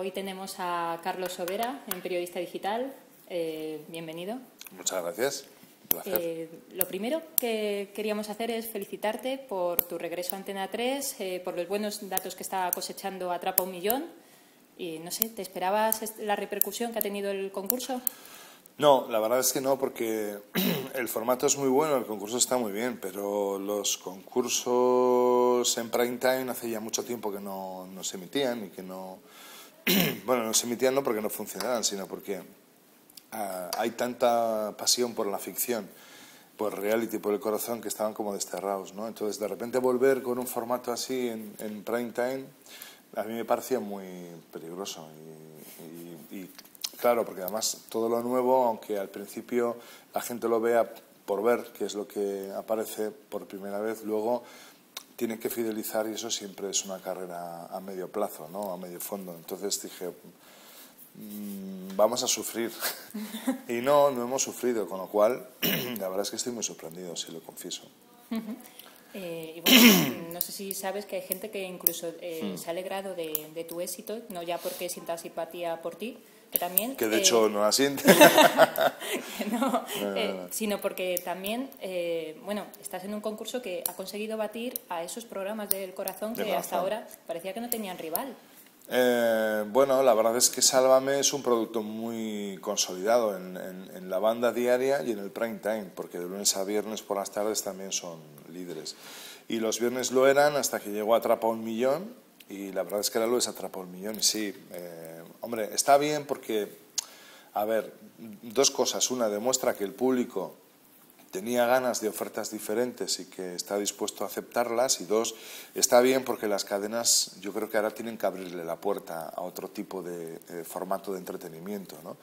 Hoy tenemos a Carlos Sobera, en Periodista Digital. Bienvenido. Muchas gracias. Un placer. Lo primero que queríamos hacer es felicitarte por tu regreso a Antena 3, por los buenos datos que está cosechando Atrapa un Millón. Y no sé, ¿te esperabas la repercusión que ha tenido el concurso? No, la verdad es que no, porque el formato es muy bueno, el concurso está muy bien, pero los concursos en prime time hace ya mucho tiempo que no se emitían y que no... Bueno, no se emitían no porque no funcionaban, sino porque hay tanta pasión por la ficción, por reality, por el corazón, que estaban como desterrados, ¿no? Entonces, de repente volver con un formato así en prime time, a mí me parecía muy peligroso y claro, porque además todo lo nuevo, aunque al principio la gente lo vea por ver qué es lo que aparece por primera vez, luego tienen que fidelizar y eso siempre es una carrera a medio plazo, ¿no? A medio fondo. Entonces dije, vamos a sufrir. Y no hemos sufrido, con lo cual la verdad es que estoy muy sorprendido, si lo confieso. Y bueno, no sé si sabes que hay gente que incluso se ha alegrado de tu éxito, no ya porque sienta simpatía por ti, que también... Que de hecho no la siente. No, sino porque también, bueno, estás en un concurso que ha conseguido batir a esos programas del corazón que hasta ahora parecía que no tenían rival. Bueno, la verdad es que Sálvame es un producto muy consolidado en la banda diaria y en el prime time, porque de lunes a viernes por las tardes también son líderes. Y los viernes lo eran hasta que llegó Atrapa un Millón, y la verdad es que ahora lo es Atrapa un Millón. Y sí, hombre, está bien porque, a ver, dos cosas. Una, demuestra que el público tenía ganas de ofertas diferentes y que está dispuesto a aceptarlas, y dos, está bien porque las cadenas yo creo que ahora tienen que abrirle la puerta a otro tipo de formato de entretenimiento, ¿no?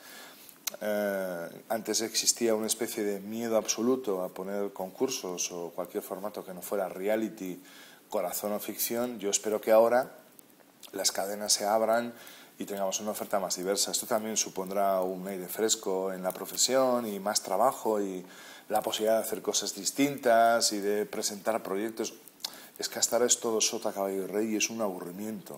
Antes existía una especie de miedo absoluto a poner concursos o cualquier formato que no fuera reality, corazón o ficción. Yo espero que ahora las cadenas se abran y tengamos una oferta más diversa. Esto también supondrá un aire fresco en la profesión y más trabajo y la posibilidad de hacer cosas distintas y de presentar proyectos. Es que hasta ahora es todo sota, caballo y rey y es un aburrimiento,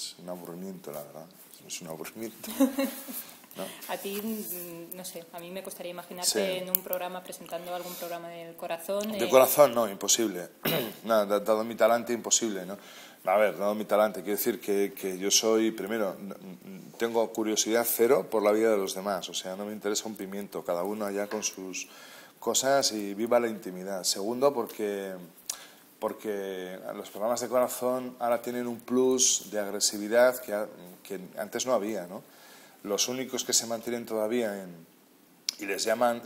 la verdad, es un aburrimiento. ¿No? A ti, no sé, a mí me costaría imaginarte en un programa presentando algún programa del corazón. De corazón no, imposible. Nada, dado mi talante, imposible, ¿no? A ver, dado mi talante, quiero decir que yo soy, primero, tengo curiosidad cero por la vida de los demás, o sea, no me interesa un pimiento, cada uno allá con sus cosas y viva la intimidad. Segundo, porque los programas de corazón ahora tienen un plus de agresividad que antes no había, ¿no? Los únicos que se mantienen todavía y les llaman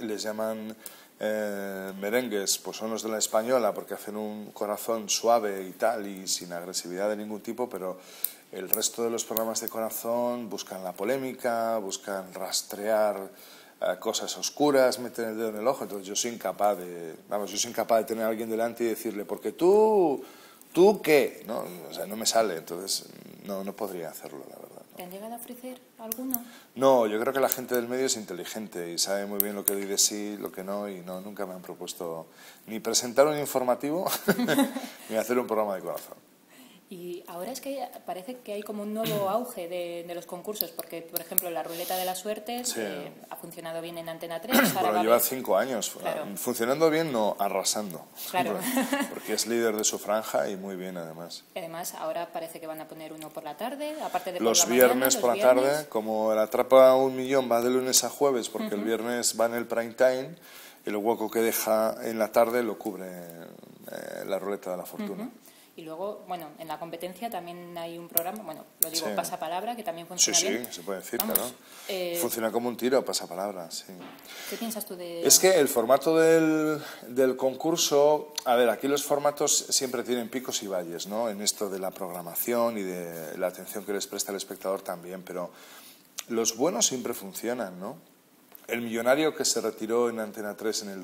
merengues, pues son los de La Española, porque hacen un corazón suave y tal y sin agresividad de ningún tipo, pero el resto de los programas de corazón buscan la polémica, buscan rastrear cosas oscuras, meten el dedo en el ojo. Entonces yo soy incapaz de tener a alguien delante y decirle, porque tú qué, ¿no? O sea, no me sale, entonces no podría hacerlo, la verdad. ¿Te han llegado a ofrecer alguno? No, yo creo que la gente del medio es inteligente y sabe muy bien lo que dice sí, lo que no, y no, nunca me han propuesto ni presentar un informativo ni hacer un programa de corazón. Y ahora es que parece que hay como un nuevo auge de los concursos, porque, por ejemplo, la ruleta de la suerte ha funcionado bien en Antena 3. Pero lleva 5 años. Claro. Funcionando bien, no, arrasando. Claro. Porque es líder de su franja y muy bien, además. Además, ahora parece que van a poner uno por la tarde, aparte de los por la viernes mañana, por la tarde, como el Atrapa un Millón va de lunes a jueves, porque el viernes va en el prime time, el hueco que deja en la tarde lo cubre la ruleta de la fortuna. Y luego, bueno, en la competencia también hay un programa, bueno, lo digo, Pasapalabra, que también funciona bien. Sí, se puede decir, Vamos, claro. Funciona como un tiro, Pasapalabra, sí. ¿Qué piensas tú de...? Es que el formato del concurso... A ver, aquí los formatos siempre tienen picos y valles, ¿no? En esto de la programación y de la atención que les presta el espectador también, pero los buenos siempre funcionan, ¿no? El millonario que se retiró en Antena 3 en el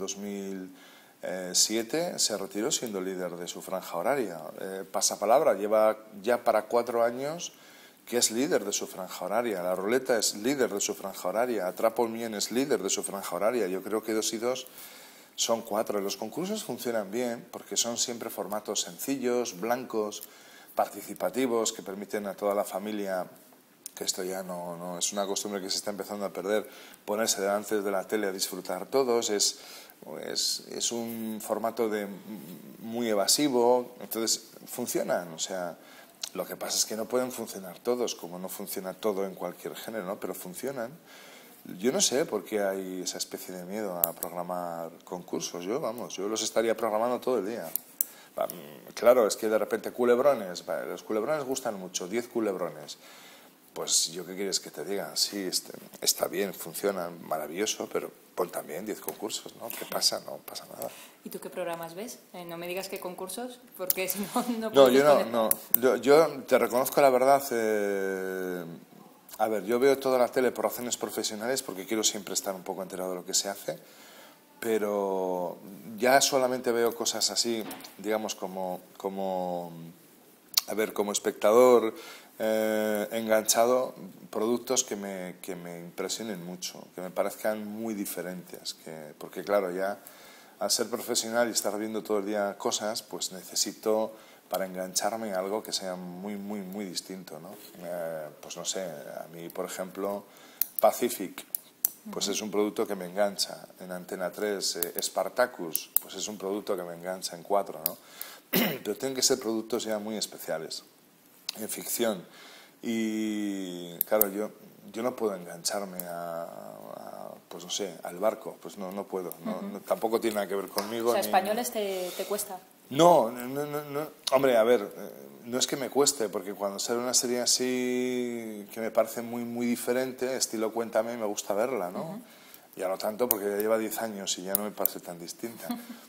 2007 se retiró siendo líder de su franja horaria. Pasapalabra lleva ya para 4 años que es líder de su franja horaria. La ruleta es líder de su franja horaria. Atrapa un Millón es líder de su franja horaria. Yo creo que 2 y 2 son 4. Los concursos funcionan bien porque son siempre formatos sencillos, blancos, participativos, que permiten a toda la familia que esto ya no es una costumbre que se está empezando a perder, ponerse delante de la tele a disfrutar todos, es un formato muy evasivo, entonces funcionan, o sea, lo que pasa es que no pueden funcionar todos, como no funciona todo en cualquier género, ¿no? Pero funcionan. Yo no sé por qué hay esa especie de miedo a programar concursos. Yo los estaría programando todo el día. Claro, es que de repente culebrones, los culebrones gustan mucho, 10 culebrones. Pues yo qué quieres que te diga, sí, está bien, funciona, maravilloso, pero pon también 10 concursos, ¿no? ¿Qué pasa? No pasa nada. ¿Y tú qué programas ves? No me digas qué concursos, porque si no, no No, puedo yo te reconozco la verdad. A ver, yo veo toda la tele por razones profesionales porque quiero siempre estar un poco enterado de lo que se hace, pero ya solamente veo cosas así, digamos, como espectador enganchado, productos que me impresionen mucho, que me parezcan muy diferentes, porque claro, ya al ser profesional y estar viendo todo el día cosas, pues necesito para engancharme a algo que sea muy, muy, muy distinto, ¿no? Pues no sé, a mí, por ejemplo, Pacific, pues es un producto que me engancha en Antena 3, Spartacus, pues es un producto que me engancha en 4, ¿no? Pero tienen que ser productos ya muy especiales, en ficción. Y claro, yo no puedo engancharme pues no sé, al barco, pues no puedo, tampoco tiene nada que ver conmigo. O sea, españoles te cuesta. No, hombre, a ver, no es que me cueste, porque cuando sale una serie así que me parece muy, muy diferente, estilo Cuéntame, me gusta verla, ¿no? Ya no tanto porque ya lleva 10 años y ya no me parece tan distinta.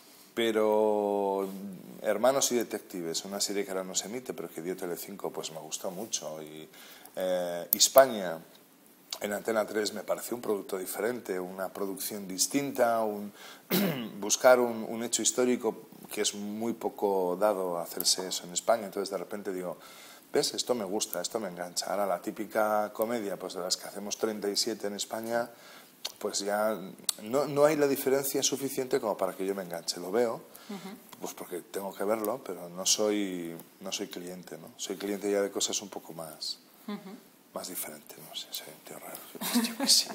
Pero Hermanos y Detectives, una serie que ahora no se emite, pero que dio Telecinco, pues me gustó mucho. Y Hispania, en Antena 3, me pareció un producto diferente, una producción distinta, buscar un hecho histórico que es muy poco dado a hacerse eso en España. Entonces de repente digo, ¿ves? Esto me gusta, esto me engancha. Ahora la típica comedia, pues de las que hacemos 37 en España, pues ya no hay la diferencia suficiente como para que yo me enganche. Lo veo, pues porque tengo que verlo, pero no soy cliente, ¿no? Soy cliente ya de cosas un poco más diferentes, no sé, soy un tío raro. Yo qué sé.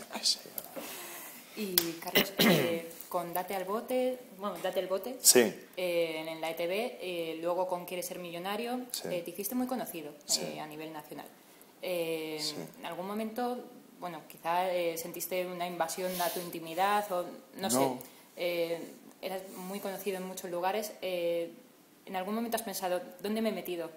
Y Carlos, con Date al Bote, Sí. En la ETV, luego con Quieres ser millonario, Sí. te hiciste muy conocido a nivel nacional. Sí. En algún momento, bueno, quizá sentiste una invasión a tu intimidad o no sé, eras muy conocido en muchos lugares. ¿En algún momento has pensado, ¿dónde me he metido?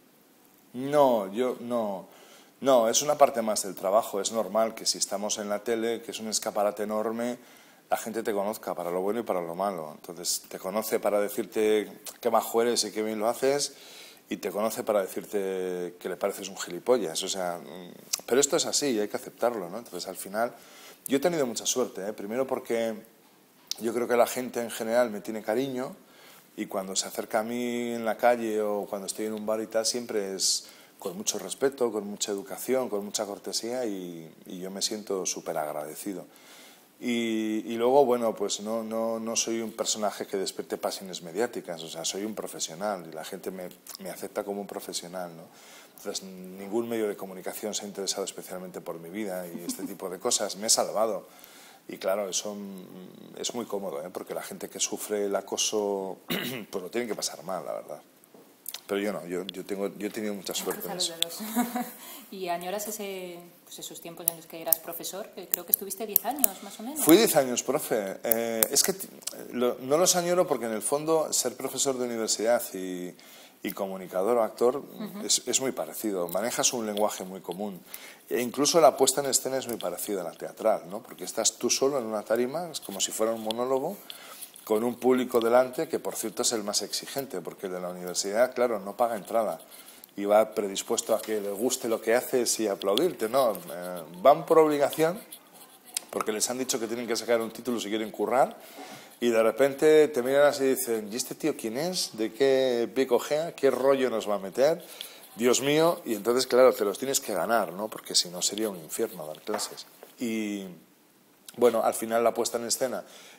No, es una parte más del trabajo. Es normal que si estamos en la tele, que es un escaparate enorme, la gente te conozca para lo bueno y para lo malo. Entonces, te conoce para decirte qué majo eres y qué bien lo haces, y te conoce para decirte que le pareces un gilipollas. O sea, pero esto es así y hay que aceptarlo, ¿no? Entonces, al final, yo he tenido mucha suerte, ¿eh? Primero porque yo creo que la gente en general me tiene cariño, y cuando se acerca a mí en la calle o cuando estoy en un bar y tal, siempre es con mucho respeto, con mucha educación, con mucha cortesía, y yo me siento súper agradecido. Y luego, bueno, pues no soy un personaje que despierte pasiones mediáticas, o sea, soy un profesional y la gente me acepta como un profesional, ¿no? Entonces, ningún medio de comunicación se ha interesado especialmente por mi vida y este tipo de cosas. Me he salvado. Y claro, eso es muy cómodo, ¿eh? Porque la gente que sufre el acoso, pues lo tiene que pasar mal, la verdad. Pero yo no, yo he tenido mucha suerte en eso. ¿Y añoras esos tiempos en los que eras profesor? Creo que estuviste 10 años, más o menos. Fui 10 años, profe. Es que no los añoro porque en el fondo ser profesor de universidad y comunicador o actor es muy parecido. Manejas un lenguaje muy común. E incluso la puesta en escena es muy parecida a la teatral, ¿no? Porque estás tú solo en una tarima, es como si fuera un monólogo, con un público delante que, por cierto, es el más exigente, porque el de la universidad, claro, no paga entrada y va predispuesto a que le guste lo que haces y aplaudirte, ¿no? Van por obligación, porque les han dicho que tienen que sacar un título si quieren currar, y de repente te miran así y dicen, ¿y este tío quién es? ¿De qué pie cojea? ¿Qué rollo nos va a meter? Dios mío. Y entonces, claro, te los tienes que ganar, ¿no? Porque si no sería un infierno dar clases. Y bueno, al final la puesta en escena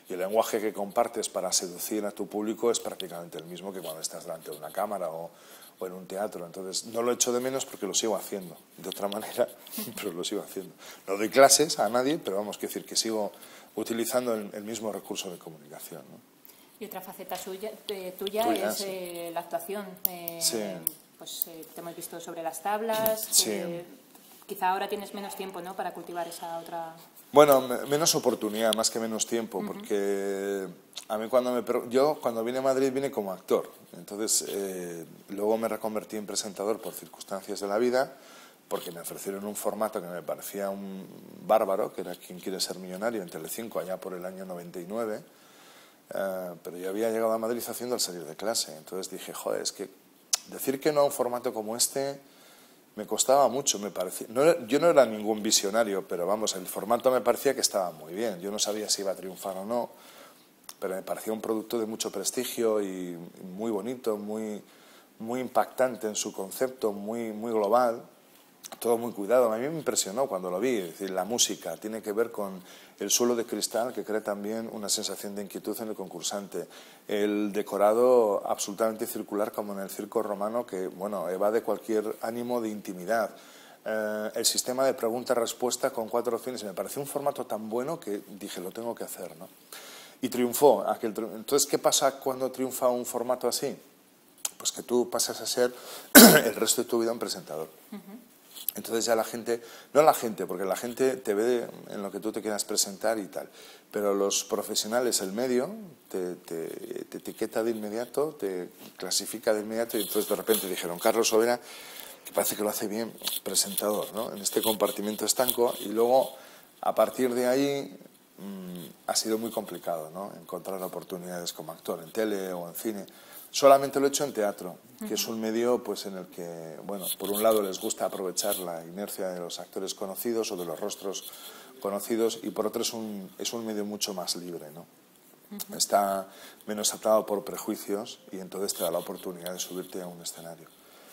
Y el lenguaje que compartes para seducir a tu público es prácticamente el mismo que cuando estás delante de una cámara o en un teatro. Entonces, no lo echo de menos porque lo sigo haciendo de otra manera, pero lo sigo haciendo. No doy clases a nadie, pero vamos, quiero decir que sigo utilizando el mismo recurso de comunicación, ¿no? Y otra faceta tuya es sí. La actuación. Sí. Pues te hemos visto sobre las tablas. Sí. Quizá ahora tienes menos tiempo, ¿no?, para cultivar esa otra... Bueno, menos oportunidad, más que menos tiempo, porque a mí yo cuando vine a Madrid vine como actor. Entonces, luego me reconvertí en presentador por circunstancias de la vida, porque me ofrecieron un formato que me parecía un bárbaro, que era Quien quiere ser millonario, en Telecinco, allá por el año 99. Pero yo había llegado a Madrid haciendo El salir de clase. Entonces dije, joder, es que decir que no a un formato como este me costaba mucho, me parecía. Yo no era ningún visionario, pero vamos, el formato me parecía que estaba muy bien. Yo no sabía si iba a triunfar o no, pero me parecía un producto de mucho prestigio y muy bonito, muy impactante en su concepto, muy global, todo muy cuidado. A mí me impresionó cuando lo vi. Es decir, la música tiene que ver con el suelo de cristal, que crea también una sensación de inquietud en el concursante. El decorado absolutamente circular, como en el circo romano, que bueno, evade cualquier ánimo de intimidad. El sistema de pregunta-respuesta con 4 opciones. Me pareció un formato tan bueno que dije, lo tengo que hacer, ¿no? Y triunfó. Entonces, ¿qué pasa cuando triunfa un formato así? Pues que tú pasas a ser el resto de tu vida un presentador. Entonces ya la gente, no la gente, porque la gente te ve en lo que tú te quieras presentar y tal, pero los profesionales, el medio, te etiqueta de inmediato, te clasifica de inmediato, y entonces de repente dijeron, Carlos Sobera, que parece que lo hace bien, presentador, ¿no?, en este compartimento estanco. Y luego, a partir de ahí, ha sido muy complicado, ¿no?, encontrar oportunidades como actor en tele o en cine. Solamente lo he hecho en teatro, que es un medio pues, en el que, bueno, por un lado les gusta aprovechar la inercia de los actores conocidos o de los rostros conocidos, y por otro es un medio mucho más libre, ¿no? Está menos atado por prejuicios y entonces te da la oportunidad de subirte a un escenario.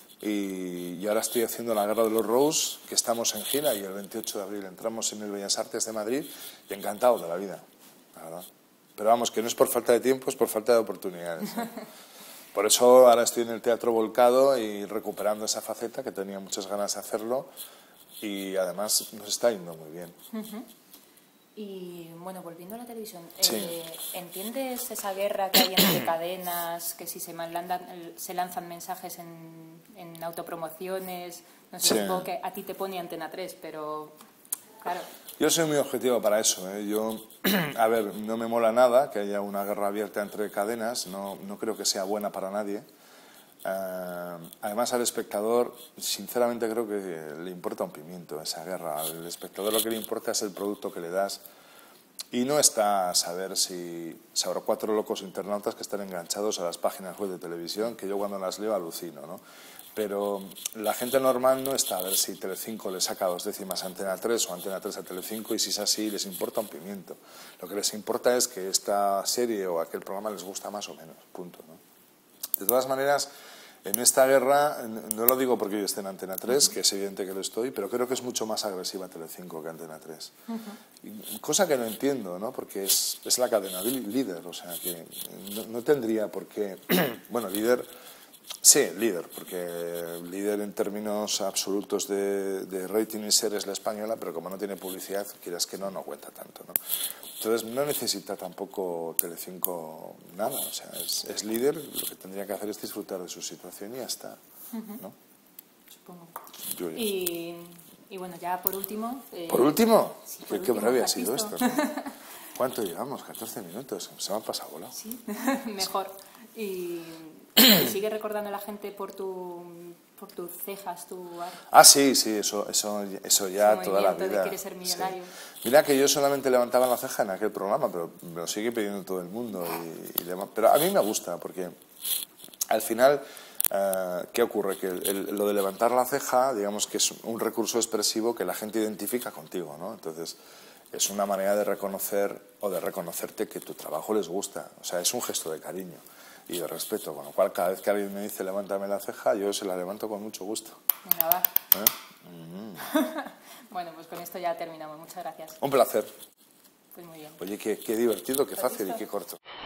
Y ahora estoy haciendo La Guerra de los Rose, que estamos en gira, y el 28 de abril entramos en el Bellas Artes de Madrid, y encantado de la vida, la verdad. Pero vamos, que no es por falta de tiempo, es por falta de oportunidades, ¿eh? Por eso ahora estoy en el teatro volcado y recuperando esa faceta, que tenía muchas ganas de hacerlo, y además nos está yendo muy bien. Y bueno, volviendo a la televisión, Sí. ¿Entiendes esa guerra que hay entre cadenas, que si se lanzan mensajes en autopromociones? No sé, Sí. supongo que a ti te pone Antena 3, pero claro. Yo soy muy objetivo para eso, ¿eh? A ver, no me mola nada que haya una guerra abierta entre cadenas, no creo que sea buena para nadie. Además, al espectador, sinceramente, creo que le importa un pimiento esa guerra. Al espectador lo que le importa es el producto que le das, y no está a saber si habrá 4 locos internautas que están enganchados a las páginas web de televisión, que yo cuando las leo alucino, ¿no? Pero la gente normal no está a ver si Telecinco le saca 2 décimas a Antena 3 o Antena 3 a Telecinco, y si es así les importa un pimiento. Lo que les importa es que esta serie o aquel programa les gusta más o menos, punto, ¿no? De todas maneras, en esta guerra, no lo digo porque yo esté en Antena 3, que es evidente que lo estoy, pero creo que es mucho más agresiva Telecinco que Antena 3. Cosa que no entiendo, ¿no? Porque es la cadena líder, o sea que no tendría por qué... Bueno, líder... Sí, líder, porque líder en términos absolutos de rating y ser es La Española, pero como no tiene publicidad, quieras que no cuenta tanto, ¿no? Entonces no necesita tampoco Telecinco nada, o sea, es líder, lo que tendría que hacer es disfrutar de su situación y ya está, ¿no? Supongo. Julia. Y bueno, ya por último... ¿Por último? Sí, Qué breve ha sido esto, ¿no? ¿Cuánto llevamos? 14 minutos, se me han pasado volado. Sí, mejor. Y sigue recordando a la gente por tus cejas, Sí, eso ya toda la vida. De quieres ser millonario. Sí. Mira que yo solamente levantaba la ceja en aquel programa, pero me lo sigue pidiendo todo el mundo. Pero a mí me gusta, porque al final, ¿qué ocurre? Que lo de levantar la ceja, digamos que es un recurso expresivo que la gente identifica contigo, ¿no? Entonces, es una manera de reconocer o de reconocerte que tu trabajo les gusta. O sea, es un gesto de cariño y de respeto, con lo cual cada vez que alguien me dice levántame la ceja, yo se la levanto con mucho gusto. Venga, va. Bueno, pues con esto ya terminamos. Muchas gracias. Un placer. Pues muy bien. Oye, qué divertido, qué fácil y qué corto.